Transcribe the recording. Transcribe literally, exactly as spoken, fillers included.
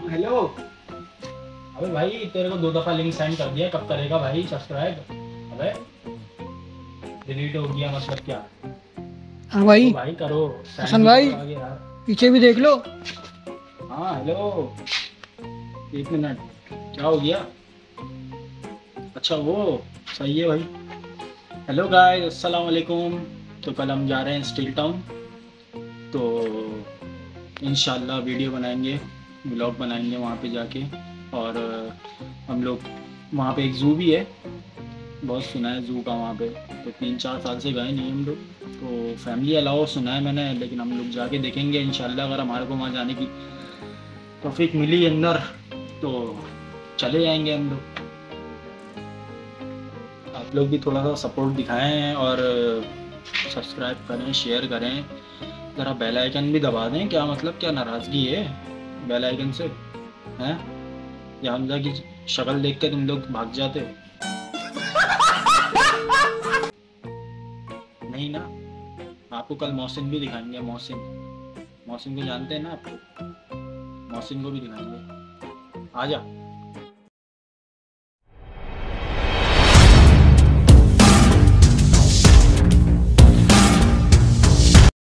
Hello. अबे भाई तेरे को दो दफा लिंक सेंड कर दिया, कब करेगा भाई सब्सक्राइब? अबे डिलीट हो गया मतलब क्या? हाँ तो भाई। भाई करो, सेंड हसन भी भाई, करो आगे यार। पीछे भी देख लो। हाँ हेलो, एक मिनट, क्या हो गया? अच्छा वो, सही है भाई। हेलो गाइस, अस्सलाम वालेकुम। तो कल हम जा रहे हैं स्टील टाउन। तो इंशाल्लाह वीडियो बनाएंगे, ब्लॉग बनाएंगे वहाँ पे जाके। और अ, हम लोग वहाँ पे एक ज़ू भी है, बहुत सुना है ज़ू का वहाँ पे। तो तीन चार साल से गए नहीं हम लोग, तो फैमिली अलाउ सुना है मैंने, लेकिन हम लोग जाके देखेंगे इंशाल्लाह। अगर हमारे को वहाँ जाने की तौफीक मिली अंदर तो चले जाएंगे हम लोग। आप लोग भी थोड़ा सा सपोर्ट दिखाएं और सब्सक्राइब करें, शेयर करें। ज़रा बेल आइकन भी दबा दें। क्या मतलब, क्या नाराज़गी है बेल आइकन से? हैं? या हमजा की शक्ल देख के तुम लोग भाग जाते हो? नहीं ना। आपको कल मोहसिन भी दिखाएंगे। मोहसिन, मोहसिन को जानते हैं ना आप? मोहसिन को भी दिखाएंगे। आ जा।